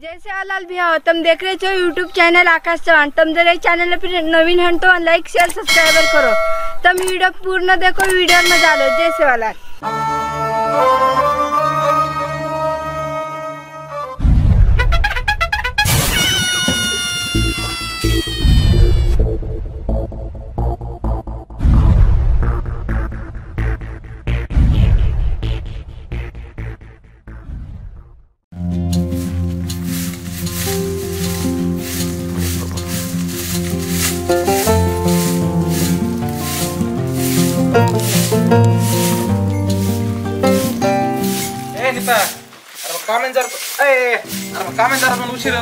जय सेवालाल भैया, तुम देख रहे हो यूट्यूब चैनल आकाश चौहान। तुम जरा चैनल पर नवीन हन तो लाइक शेयर सब्सक्राइबर करो। तुम वीडियो पूर्ण देखो, वीडियो में मजा लो। जय सेवालाल। उशीर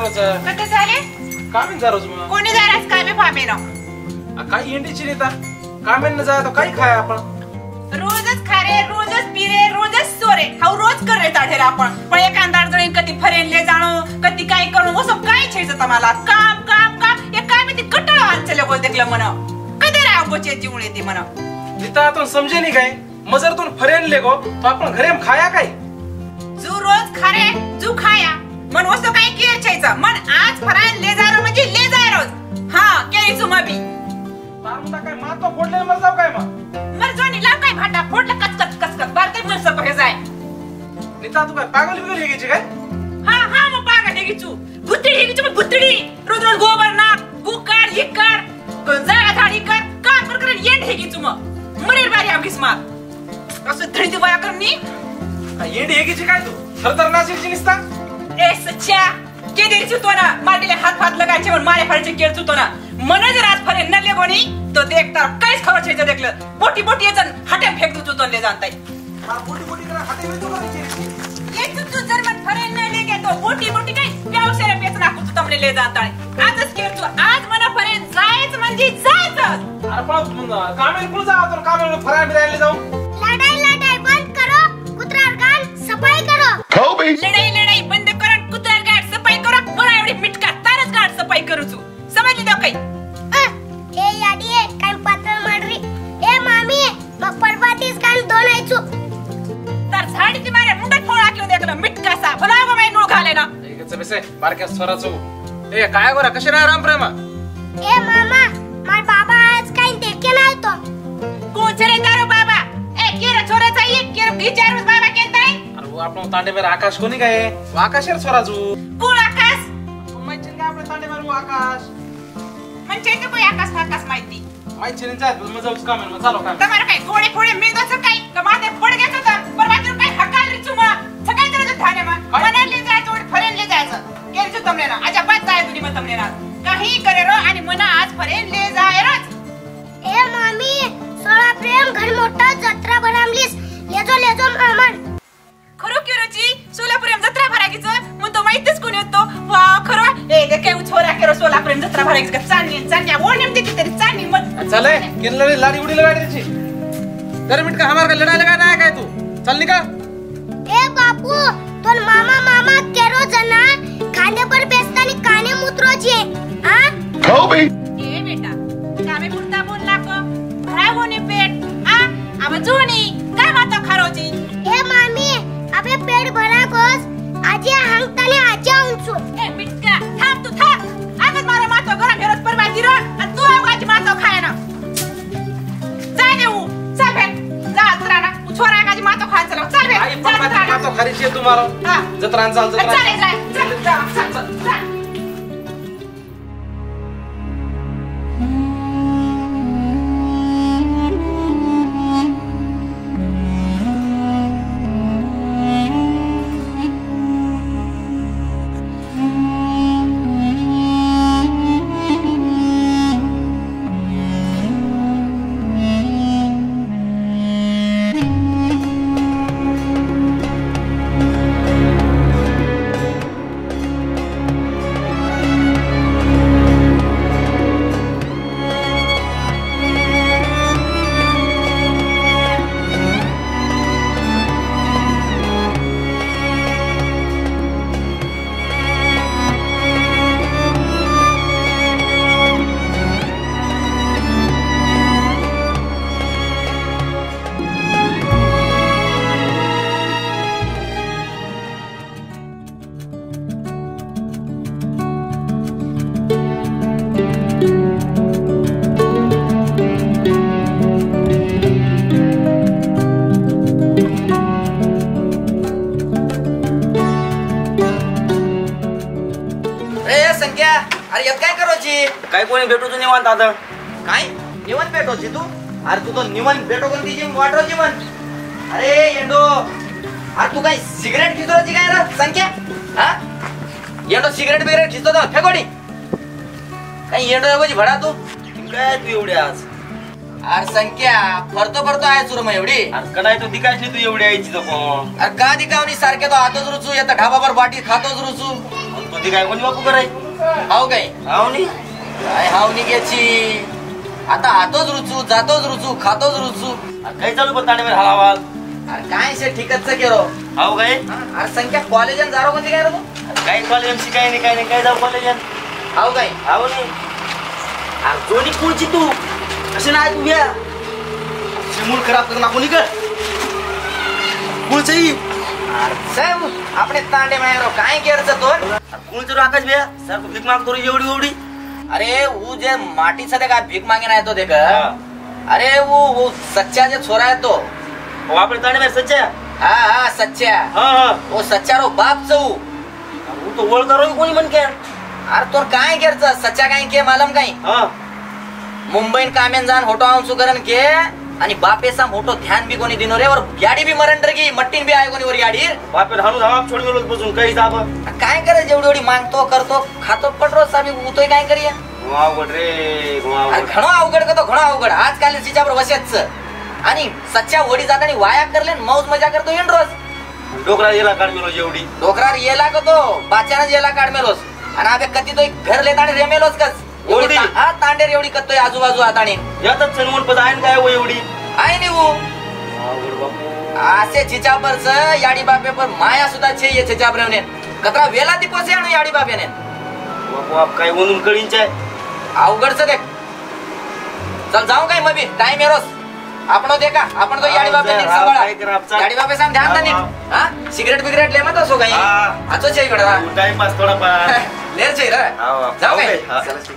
कोणी जायलाच काय बे फामेनो काही इंडीची नेता कामेन जाय तो काही खाय आपण रोजच खारे, रोजच पिरे, रोजच सोरे हाऊ रोज कर रे ताढेला आपण पण एखादा जण कधी फरेनले जाणो कधी काय करू वो सब काय छेच तमाला काम काम काम ये काय मी ते कटळा आणचले बोल देखलं मन कधी राव गोचे जीवण येते मन नेता तो समजे नाही काय मजर तू फरेनले गो तो आपण घरे खाया काय जू रोज खारे जू खाया मन वस्तो काय केर छेचा मन आज फरायन ले जारो म्हणजे ले जाय रोज हां केरी सुमाबी तारमुंडा काय मातो फोडले मर जाव काय मग मर जोनी लाव काय भाटा फोडला कचकच कचकच बारते मन सब हे जाय नेता तू काय पागल बिगल हेगीची काय हां हां मग पागल हेगीचू बुत्ती हेगीचू मग बुत्ती रोज रोज गोबर ना गुकाड हिकार जागा थाडी कर काम कर कर येंड हेगीचू मग मरेर बारी आगीस मार असं धडी बाया करनी येंड हेगीची काय तू थरथर नाचीची निसता ए सच्चा के देरी तो ना माटीले हात लगायचे और मारे फाडचे केळ चुतो ना मन जर आज फरे न लेगोनी तो देखता काहीच खबर छेज देखलं मोठी मोठी येचन हाटे फेक दू चुतो ले जानताय मोठी मोठी करा हाटे मी तो करायची ये चुतो जर मन फरे न लेगे तो मोठी मोठी काय व्यवसाय पेच नाकू तू तमले ले जानताय आजच केळ तू आज मन फरे जायच म्हणजे जायच अरे पण कामेल कुळ जा तो कामेल फराय बिरायले जाऊ लड़ाई बंद करो, कुतरार गाल सफाई करो। लड़ाई बंद करो, कुतरार गाड सफाई करो। बड़ा एवढी मिटका तारच गाड सफाई करू तू समजली दो काही ए याडीए काय पातळ माडरी ए मामी मग परवातीस कान दोनायचो तर झाडीची मारे मुंडे फोळा घेऊन देखलं मिटका सा भला गो माय नू घाले ना एकच बेसे बारक्या स्वराचो ए काय गोरा कशी राह राम प्रेमा ए मामा मार बाबा आज काय देखे ना तो कोचरे तारो बाबा ए केरा छोरा चाहिए केरा गिचारूस बाबा केताय अरे वो आपण तांडे मेरा आकाश कोणी काय वो आकाशेर स्वराजू कोण आकाश माहिती काय आपले तांडे मेरा वो आकाश म्हणजे ते कोई आकाश माहिती माहिती नाही जात मग जाऊच काम आहे चालो काम तुम्हाला काय गोडे फोडे मिळदाचं काय का माझे फोड घेत होता पर माझे काय हकाल रे चुमा सकाळी तर धाने मा मनाले जायचं और फरेनले जायचं केरचो तमने ना आजा बात जाय तुनी मग तमने ना काही करे रो आणि मना आज फरेनले जाय रोज ए मामी सोळा प्रेम घर मोठा जत्रा भरामलीस लेजो मामन खरो किरोची सोलापुरम जत्रा भरागीच मग तो माहितीच कोण येतो वा खरो ए ले काय छोरा केरो सोलापुरम जत्रा भरागीच का चांदण्या ओणेम देते तरी चांदणी मग चले किनले लाडी उडी लगा देची तर मिनट का हमार का लड़ाई लगा ना काय तू चल निकल ए बापू तोन मामा केरो जना खाने पर बेस्तानी काने मुत्रोची हां हो बे ए बेटा कामे पुरता बोल लाको भरा होने पेट हां अब जोनी काय माता खरोची ए मामी अबे पेट भरा गोस आजी हंगताने आजा उंचू ए मिटका थांब तू थांब आगत मारा मातो गरम फेरत परवाती रो आणि तू आवाज मातो खाय ना जा देऊ चल बे जा जरा ना छोरा गाजी मातो खाय चला चल बे आई पप्पा मातो खरीची तुम्हारो हां जत्रान चाल चल जा संख्या अरे येत काय करोची काय कोणी भेटू तू निवांत आता काय निवन भेटोची तू अरे तू तो निवन भेटो कोणती जी वाटोची म्हण अरे येंडो अरे तू काय सिगरेट खिचोची काय रे संख्या हा येंडो सिगरेट बिगरेट खिचतो तो फेकोडी काय येंडो एवढी भडा तू काय तू एवढी आज अरे संख्या फरतो आहे सुरू मग एवढी अरे कडाय तू दिकायची तू एवढी यायची तर पण अरे का दिकावणी सारखे तो हातच रुचू येतं ढाबावर बाटी खातोच रुचू तू दिकाय कोणी बापू कराय हाव काय आवनी काय हाव निघ्याची आता हातोच रुचू जातोच रुचू खातोच रुचू काय चालू पण ताणे हलावाल अरे काय शे ठीकच केलो हाव काय अरे संख्या कॉलेजन जारो कोणती काय रे तू काय कॉलेज शिकाय नाही काय जाऊ कॉलेज हाव काय आवनी अरे दोन्ही कुळची तू कशी नाही तू घ्या मूड खराब करून आपण कर कुळचई साहेब आपले तांडे मायरो काय केरचं तो कोण जर आकाश भैया सर तू भीक मागतो रे एवढी अरे वो जे माटी से देखा भीक मांगे ना है तो देख हाँ। अरे वो सच्चा जो छोरा है तो वो आपले ताणे में सच्चा हाँ सच्चा हाँ वो सच्चा रो बाप चौ वो तो ओळ करो कोणी म्हण के अरे तो काय केरचं सच्चा काय के मालम काय हाँ मुंबईन कामेन जान होटो आऊन सुकरन के आणि बापेसा मोठो ध्यान भी कोणी दिनो रे और गाडी भी मरंडर की मट्टीन भी आहे कोणी वर गाडी बापे हाणू धावा छोड गेलो बसून काही जाब काय करे जेवढी एवढी मागतो करतो खातो पडरो सामी उतोय काय करिया अवघड रे अरे घणो अवघड का तो घणो अवघड आजकाल तिच्यावर वसेच आणि सच्चा वडी जात आणि वाया करले मौज मजा करतो येण रोज डोकरा येला काढ मेलो जेवढी डोकरार येला का तो बाच्यानच येला काढ मेलोस आणि आबे कती तो घर लेता आणि रेमेलोस कस एवढी? हा तांडेर एवढी कत्तोय आजूबाजू हाताने यातच सनवण पद आहे काय हो एवढी आहे नि वो अवघड बापू आसे छिचापर याडी बापे पर माया सुद्धा छे ये छिचापरेवने कतरा वेला ती पोसे आणू याडी बापेने बापू आप काय म्हणून कळींच आहे अवघडच देख चल जाऊ काय मबी टाइम एरोस आपण देखा आपण तो याडी बापे नीट काय करा, सांभाळा याडी बापे साम ध्यान दा नीट हा सिगरेट बिगरेट ले मत असो काही हा. आचो छे इकडे टाइम पास थोडा पार लेर छे रे हा, जाऊ काय okay, हा. चला, ठीक.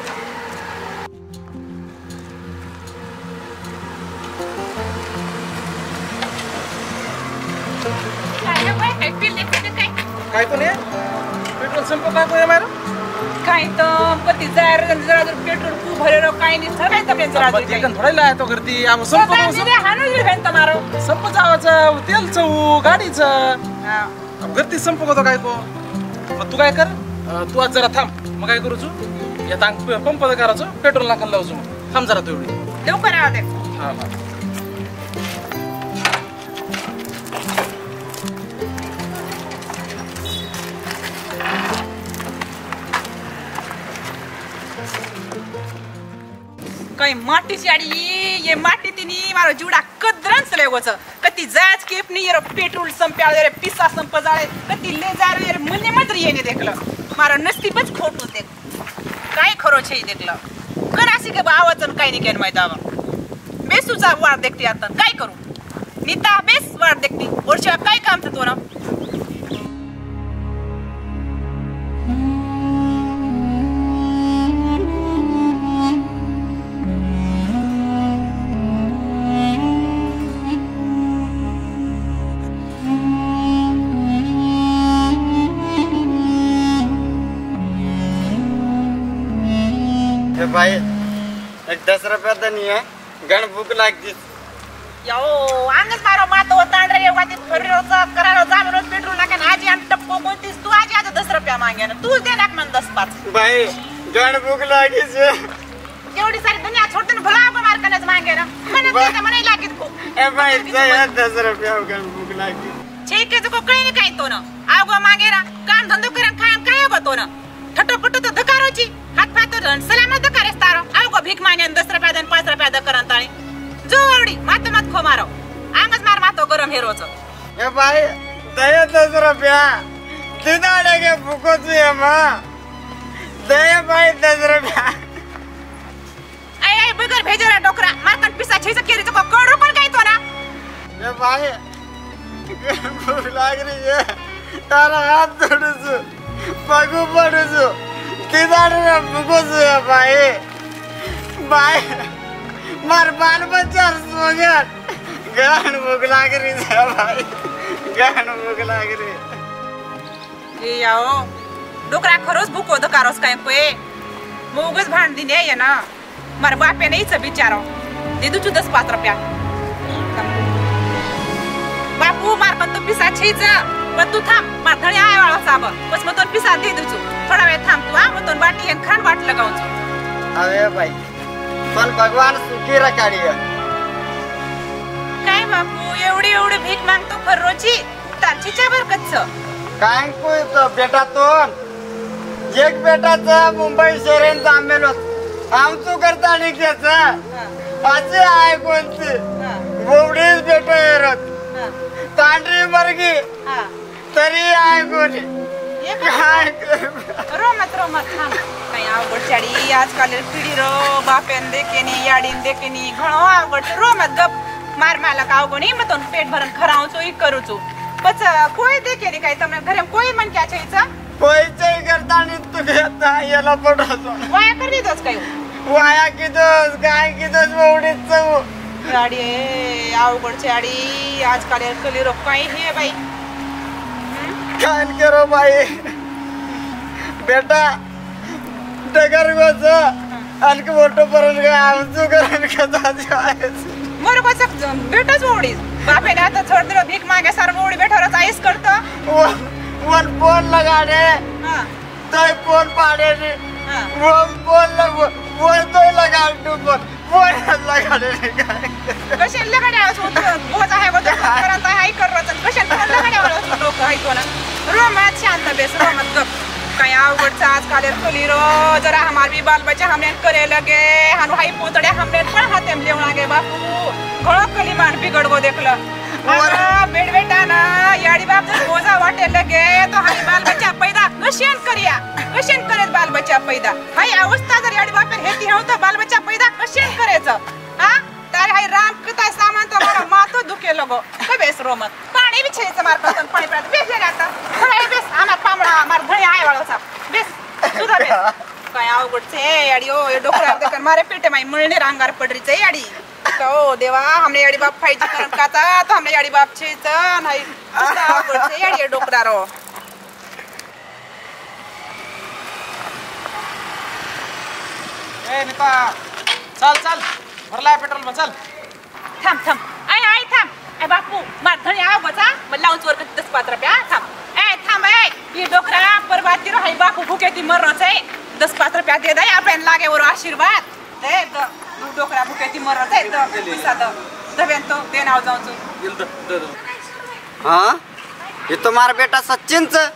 काय कोणी पेट्रोल संप काय कोणी मार काय तर पती जार जरा पेट्रोल खूप भरेलो काय नाही सगळं तर जरा एकन थोडा लाय तो करती आम संप हाणू भेन तमारो संप जावाचं तेल चऊ गाडीचं गर्दी संप होतो काय को मग तू काय कर तू आज जरा थांब मग काय करू तू या तांग पंप करायचो पेट्रोल नाका लावचो मग थांब जरा तू एवढी लवकर आवा दे हा हा काही माटीची आडी ये माटी तिनी मारो जुडा कदरन चले गोच कती जाच केप नी येरो पेट्रोल संप्याळे रे पिसा संप जाळे कती ले जा रे मने मात्र येने देखलं मारो नसीबच खोटू देख काय खरो छे देखलं करासी के बावचन काय नाही केन माहितावा बेसुचा वार देखती आता काय करू नीता बेस वार देखती वर्षा काय काम तो ना भाई एक 10 रुपया तर नाही आहे गण भूक लागती यो अंगच मारो मातो तांडरे ये वाती फरिरोचा करारो जामरो पेट्रोल नाकन आजी आम टप्पो कोणतीस तू आजी आता 10 रुपया मागे ना तू दे नाक मन 10-5 भाई गण भूक लागी छे एवढी सारी दुनिया छोडते ना भला मार कनच मागे ना मन ते मने लागत को ए भाई जय 10 रुपया गण भूक लागी छे के को कळी नाही काय तो ना आगो मागे ना काम धंदो करन खायन काय बतो ना ठटो पटो तो धकारोची हात पातो धन सलामत धकारेस तारो आगो भीक मागे 10 रुपया दन 5 रुपया धकरन ताणी जोडी मत मत खो मारो आंगच मार मातो गरम हेरोच ए भाई दया 10 रुपया दिदाडे के भूको छे मां दया भाई 10 रुपया आई बगर भेजरा डोकरा मारकन पिसा छेस केरी को करोड़ पण काय तो ना ए भाई भूख लाग रही है तारा हाथ जोड़ू छु पगू पड़ू छु दिदाडे भूको छे भाई भाई मार बाल बच्चा सोगन गहन भूख लाग रही है भाई गहन भूख लाग रही ए आओ डोकरा खरोच भूको दकारोस काय पे मोगस भांड दिने ये ना मार बापे नहीं सब बिचारो दे दू 10-5 रुपया बापू मार पण तो पिसा छीच पण तू थांब मार धणी आय वाळा साब बस मग तो पिसा दे दूचू थोडा वेळ थांब तू मग तो बाटी हे खान वाट लगावचो अरे भाई पण भगवान सुखी रखाडिया काय बापू एवढी भीक मागतो फरोची तारचीच्या बरकतच काय कोई तो बेटा तो एक बेटाचा मुंबई शहरेन जामेलो आमचो करता आणि त्याचा असे आहे कोणते बोवडीच बेटा येरत तांडरी मरगी तरी आहे कोणी काय रोमत थांब काही अवघड चाडी आजकाल पिढी रो बापेन देखेनी याडीन देखेनी घणो अवघड रोमत गप मार माला का अवगणी मग तो पेट भरून खरावचो ई करूचो पच कोई देखेनी काय तमने घरे कोई मन क्या छईचा कोईचे करता आणि तू घेता याला पडतो वाया कर देतोस काय वाया किदोस काय किदोस बोवडीच चव गाडी अवघड चाडी आजकाल कली रो काही हे बाई काय करो बाई बेटा डगर गोच आणखी मोठं परत काय आमचं करून का बरोबर भेटच ओढी बापेने आता थोड दिलं भीक मागे सार ओढी भेटवरच आईस करतो वन फोन लगाडे तोय फोन पाडे वन फोन लगो वन तोय लगाड तू फोन लगाडे कशा लगाड्यावर होतो बोज आहे बघ करत आहे करत कशा फोन लगाड्यावर लोक आहे तो ना रोमात शांत बेस रोमात गप काय अवघडचा आजकाल कली रो जरा हमार भी बाल बच्चा हमने करे लगे हानु हाई पोतड़े हमने पण हाते में लेवना गे बापू घणो कली मान बिगड़ गो देखला बेड बेटा ना याडी बाप जर बोझा वाटे लगे तो हाई बाल बच्चा पैदा कशेन करे बाल बच्चा पैदा हाई अवस्था जर याडी बाप हेती हो तो बाल बच्चा पैदा कशेन करेच हां तारे हाई राम कता सामान तो मारा मातो दुखे लगो काय बेस रोमत पाणी भी छेच मार पासन पाणी पात बेस आता हाय बेस आमार पामडा मार धणी आय वाळो साप बेस सुधा बेस काय अवघड छे याडी ओ डोकरा देखन मारे पेटे माई मळने रांगार पडरी छे याडी तो देवा हमने याडी बाप फाईजी करन काता तो हमने याडी बाप छेच नाही सुधा अवघड छे याडी डोकरा रो ए निता चल भरलाय पेट्रोल मग चल थांब आय थांब ए बापू मार धणी आव बचा मला लावून वर 10-5 रुपया थांब ए ये डोकरा परबाती रो हाई बापू भूखे ती मर रच 10-5 रुपया दे दे आपण लागे वर आशीर्वाद दे डोकरा भूखे ती मर रच पैसा दबेन तो दे नाव जाऊन हाँ ये तुम्हारा बेटा सचिन से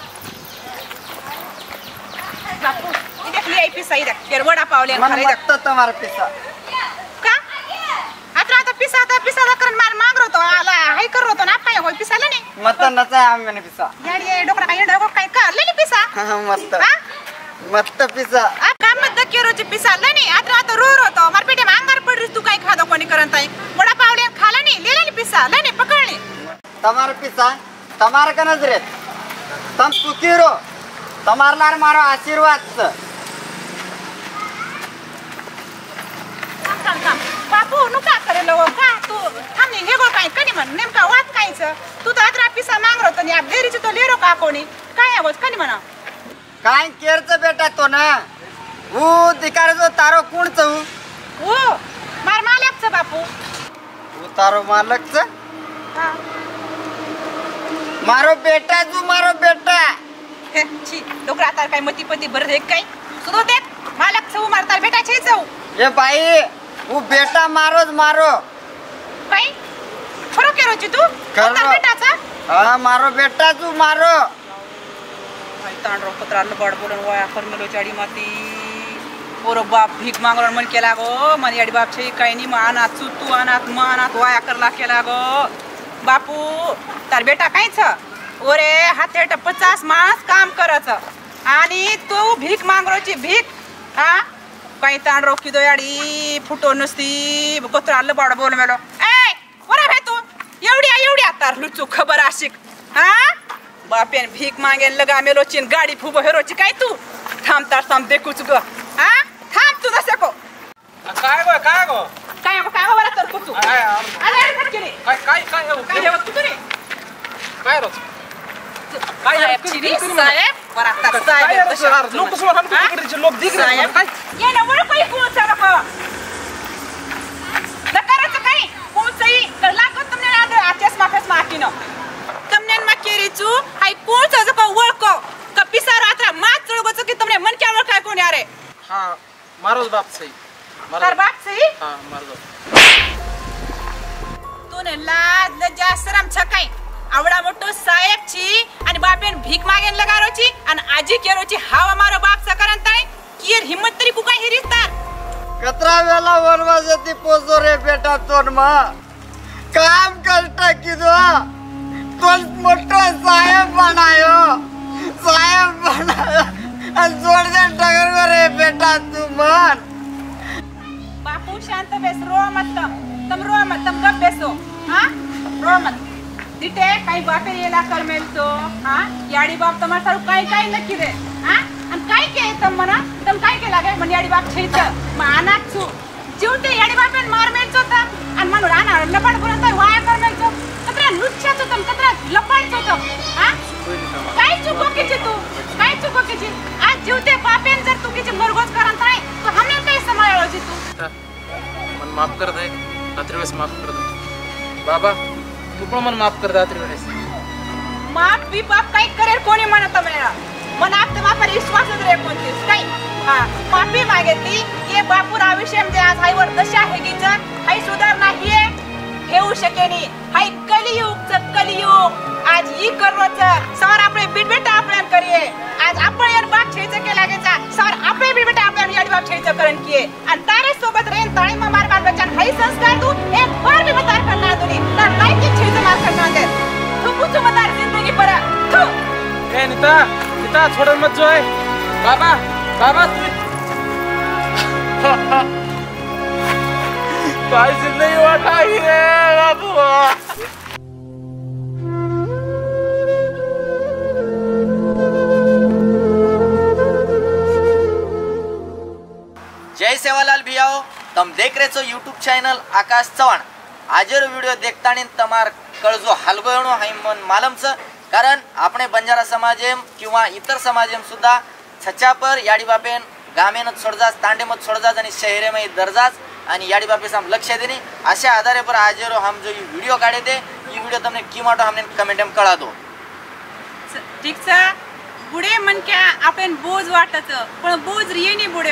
बापू ये देख ले पैसा ही देख केर वडा पावले मन खरे मत तुम्हारा पैसा का आता पिसा करन मार मांग रहो तो आला हाय कर रहो तो ना काय होय पिसाला नाही मत नचा आम्ही पैसा याडी डोकरा काय का ले पिसा मत पैसा आ काम मत केरोचे पिसाला नाही आता रो तो मार पेटे मांगार पडरी तू काय खादो कोणी करन ताई वडा पावले खाला नाही लेला पिसा ले नाही पकडली तुम्हारा पैसा तुम्हारा का नजरे तुम सुखी रहो तुम्हारा लार मारो आशीर्वाद से थांब बापू नु का करे लो का तू थांबनी हे गो काय कनी म्हण नेमका वाद कायच तू तर आता पिसा मांग रहो तो नि आप देरीची तो लेरो का कोणी काय आवाज कनी म्हणा काय केरच बेटा तो ना वो दिकार जो तारो कोण च ओ मार मालकच बापू वो तारो मालक च हां मारो बेटा हे छी डोकरा तार काय मती पती भर दे काय सुदो देख मालक छऊ मारता बेटा छे छऊ ये भाई वो बेटा मारो काय खरो केरो छी तू खरो. तार बेटाचा हाँ मारो बेटा तू मारो भाई तांडरो पत्राल बड बोलन वाया फरमेलो चाडी माती ओरो बाप भीक मांगरण मन केला गो मन याडी बाप छे काय नी मानात सुतू अनात मानात वाया करला केला गो बापू तार बेटा काय छ ओरे हाते 50 मास काम करच आणि तो भीक मांगरोची भीक हा काही तांडरो किदो याडी फुटो नसती कोत्राल बड बोल मेलो ए ओरा भे तू एवढी तार लुचू खबर आशिक हा बापेन भीक मांगे लगा मेलो चिन गाडी फुबो हेरोची काय तू थांब देखूच ग हा थांब तू जसे को काय गो काय बरं तर कुचू अरे फटकेली काय काय हे तू तरी काय रोज काय चिरी साहेब बरं आता काय साहेब यार, तशा यार, लोक समोर आमच्या हा? तिकडचे लोक दिख रे साहेब, काय ये ना वर काही पोचा नको दकाराचं काही पोचई लागत तुमने आद आचेस माफेस माकीनो तुमने मा केरीचू हाय पोचा जको वळको का पिसा रात्रा मात चळगोच की तुमने मन क्या वळखाय कोण यारे हा मारोच बाप सही तर बाप सही हा मारो तूने लाज लज्जा शरम छकाई आवडा मोठो साहेब ची आणि बापेन भीक मागेन लगारोची आणि आजी केरोची हाव मारो बाप सकरन ताई किर हिम्मत तरी कुका हिरिस्तार कतरा वेला वनवासाती पोचो रे बेटा तोन मा काम कष्ट किदो तोन मोठो साहेब बनायो आणि जोड दे टगर रे बेटा तू मन बापू शांत बेस रो मत तम रो मत तम गप बेसो हां रो मत दिटे काही बापे येला कर मेलतो हां याडी बाप तमार सारू काय नक्की रे हां आणि काय के तम मना तम काय के लागे मन याडी बाप छेत मानाक छु जीवते याडी बापेन मार मेलतो ता आणि मन राना लपड बोलत वाया कर मेलतो कतरा लुच्छा तो तम कतरा लपड तो हां काय चुको के तू काय चुको के आज जीवते बापेन जर तू के मरगोज करन ताय तो हमने काय सांभाळलो जी तू मन माफ कर दे रात्री वेळेस माफ कर दे बाबा तू पण मन माफ कर दे रात्री वेळेस माफ भी बाप काही करेल कोणी म्हणत मेरा मन आप माफर विश्वास रे कोणतीस काही हा माफी मागितली ये बापूर आयुष्यामध्ये आज हायवर दशा आहे की जर हाय सुधारणा ही हेऊ शकेनी हाय कलियुग आज ही करवच सवार आपले बिडबेटा आपल्यान करिये आज आपण यार बाप छेच के लागेचा सवार आपले बिडबेटा आपल्यान यार बाप छेच करन किये आणि तारे सोबत रेन ताळी मा मार बाल बच्चन हाय संस्कार तू एक बार भी मतार करना तुनी ना काय की छेच मार करना दे तू कुछ मतार जिंदगी पर तू ए नीता छोड़ मत जो है बाबा तू काय जिंदगी वाटाई रे बाबू जय सेवालाल भियाओ तम देख रहे छो यूट्यूब चैनल आकाश चव्हाण आजर वीडियो देखतानी तमार कळजो हलगोयणो हाय मन मालमच कारण आपणे बंजारा समाजेम किंवा इतर समाजेम सुद्धा छच्चा पर याडी बापेन गामेनच सोडजास तांडेमत सोडजास आणि शहरेमध्ये दरजास आणि याडी बापे हम लक्ष देनी अशा आधारे पर आजरो हम जो वीडियो काढे दे ये वीडियो तुमने की माटो हमने कमेंट में कळा दो ठीक सा बुडे मनक्या आपण बोज वाटत पण बोज रियेनी बुडे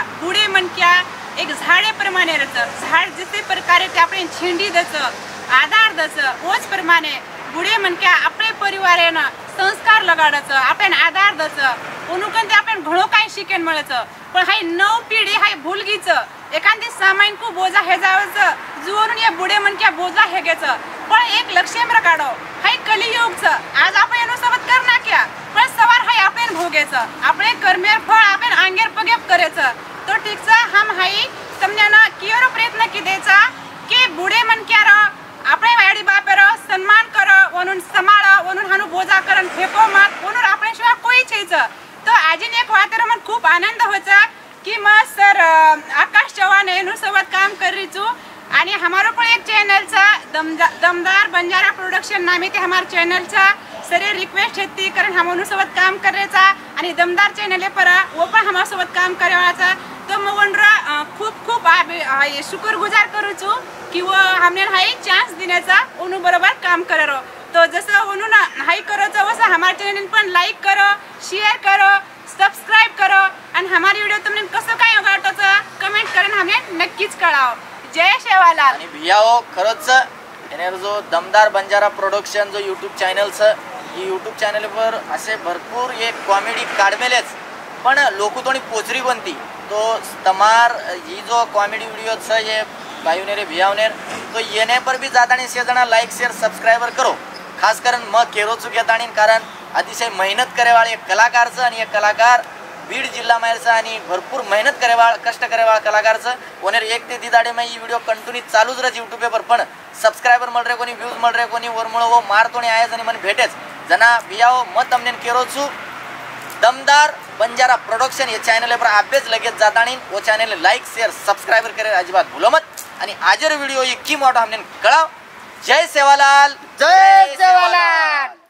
मनक्या एक झाडे प्रमाणे रच झाड जसे प्रकारे ते आपण छेंडी दच आधार दच ओच प्रमाणे बुडे मनक्या आपले परिवारेनं संस्कार लगाडच आपण आधार दच उनुकन ते आपण घणो काय शिकेन मळच पण हाय नव पिढी हाय भूलगीच एखादी सामाईन को बोजा हे जावच जुवरून या बुडे मनक्या बोजा हे घेच पण एक लक्ष्य काढो हाय कलियुगच आज आपण एनो सोबत करना क्या पण सवार हाय आपण भोगेच आपले कर्मेर फळ आपण अंगेर पगेप करेच तो ठीकच हम हाय समजा ना कियो प्रयत्न की देचा की बुडे मनक्या रो आपले वाडी बापेर सन्मान कर वनुन समाळ वनुन हानु बोजा करन फेको मत वनुन आपले शिवाय कोई छेच तो आजिन एक वातर मन खूप आनंद होचा कि मैं सर आकाश चव्हाण एनु सोबत काम कर रही छू आणि हमारो पण एक चॅनल चा दमदार बंजारा प्रोडक्शन नामे ते हमार चॅनल चा सरे रिक्वेस्ट हेती कारण हम उनु सोबत काम करायचा आणि दमदार चॅनल पर वो पण हमार सोबत काम करायचा तो मवनरा खूप शुक्रगुजार करू छू कि वो हमने हाई चांस देण्याचा उनु बरोबर काम करो तो जसं उनु ना हाई करो तो वैसा हमारे चॅनल पण लाईक करो शेअर करो सब्सक्राइब करो आणि हमारी व्हिडिओ तुमने कसं काय वाटतं कमेंट करून हमें नक्कीच कळाव जय शेवालाल आणि भियाओ खरंच एनेर जो दमदार बंजारा प्रोडक्शन जो यूट्यूब चॅनल ये यूट्यूब चॅनल पर असे भरपूर ये कॉमेडी काढमेलेच पण लोक तोणी पोचरी बनती तो तमार ही जो कॉमेडी वीडियो छ ये भाईनेर भियावनेर तो येने पर भी ज़्यादा नहीं से जना लाइक शेयर सब्सक्राइबर करो खास करन म केरो चुकेतानी कारण अतिशय मेहनत करेवाळ एक कलाकार छ आणि एक कलाकार बीड जिल्हा मायरचा आणि भरपूर मेहनत करेवाळ कष्ट करेवाळ कलाकार छ ओनेर एक ते दिदाडे में ये वीडियो कंटिन्यू चालूच रह यूट्यूब पर पण सब्सक्राइबर मळ रे कोणी व्ह्यूज मळ रे कोणी वरमळ वो मारतोणी आहेच आणि मन भेटेच जना भियाओ मत हमने केरो छु दमदार बंजारा प्रोडक्शन ये चॅनल पर अभ्यास लगेच जातानी वो चॅनल लाइक शेयर सब्सक्राइबर करे अजिबात भूलो मत आणि आजर वीडियो ये की मोठा हमने कळाव जय सेवालाल जय सेवालाल।